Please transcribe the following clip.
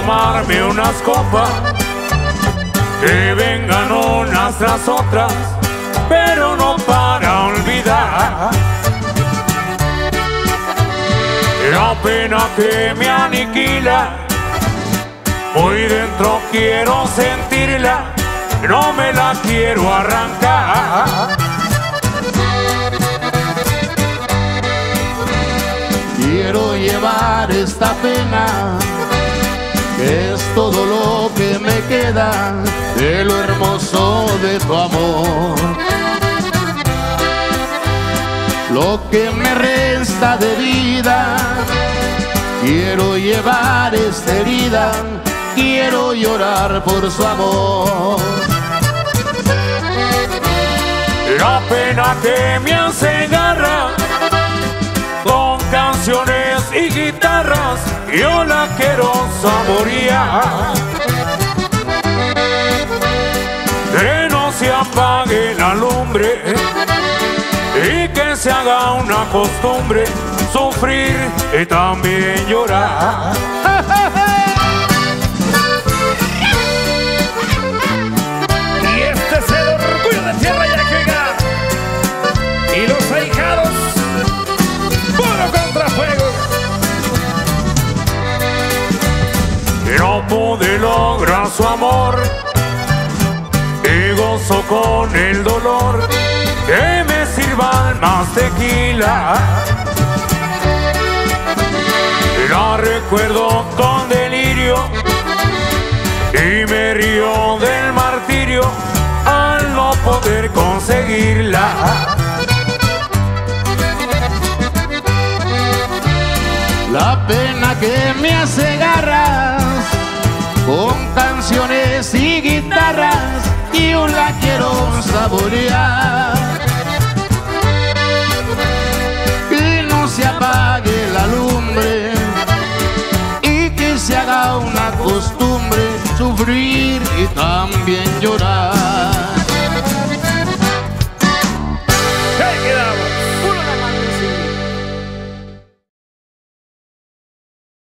tomarme unas copas, que vengan unas tras otras, pero no para olvidar la pena que me aniquila. Hoy dentro quiero sentirla, no me la quiero arrancar. Quiero llevar esta pena, que es todo lo que me queda de lo hermoso de tu amor. Lo que me resta de vida, quiero llevar esta herida, quiero llorar por su amor. La pena que me hace garra, con canciones y guitarras, yo la quiero saborear. Que no se apague la lumbre y que se haga una costumbre sufrir y también llorar. Y este es el orgullo de Tierra Yaquega y los ahijados, puro contrafuego. No pude lograr su amor y gozo con el dolor, que me sirvan más tequila. La recuerdo con delirio y me río del martirio al no poder conseguirla. La pena que me hace garras, con canciones y guitarras, yo la quiero saborear. Que no se apague la lumbre y que se haga una costumbre sufrir y también llorar.